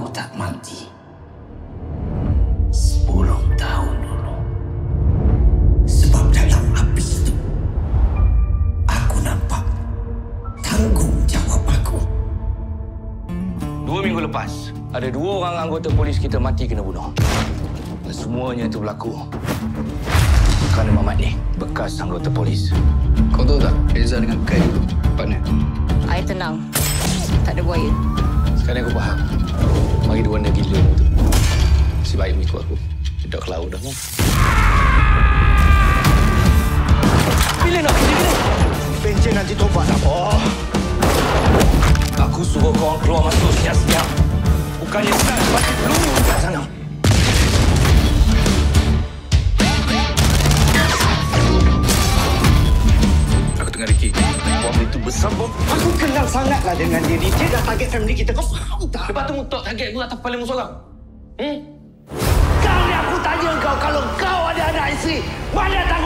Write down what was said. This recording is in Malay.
kau tak mati 10 tahun dulu. Sebab dalam api itu, aku nampak tanggungjawab aku. 2 minggu lepas, ada 2 orang anggota polis kita mati kena bunuh. Dan semuanya itu berlaku kerana Mamat ni bekas anggota polis. Kau tahu tak, Reza dengan Kai dulu, partner. Air tenang. Tak ada buaya. Sekarang aku faham. Bagi dua anda gila tu. Si baik mengikut aku. Duduk ke laut dah pun. Bila nak pergi ni? Pencen nanti tobat tak, boh. Aku suruh kau orang keluar masuk siap-siap. Bukannya start bagi peluru kat sana. Aku tengah Ricky. Bom itu besar, bom. Aku kenal sangatlah dengan dia ni. Dia dah target family kita. Kau faham tak? Lepas tu mutak target aku atas kepala musuh orang. Kali aku tanya kau, kalau kau ada anak isteri, mana tak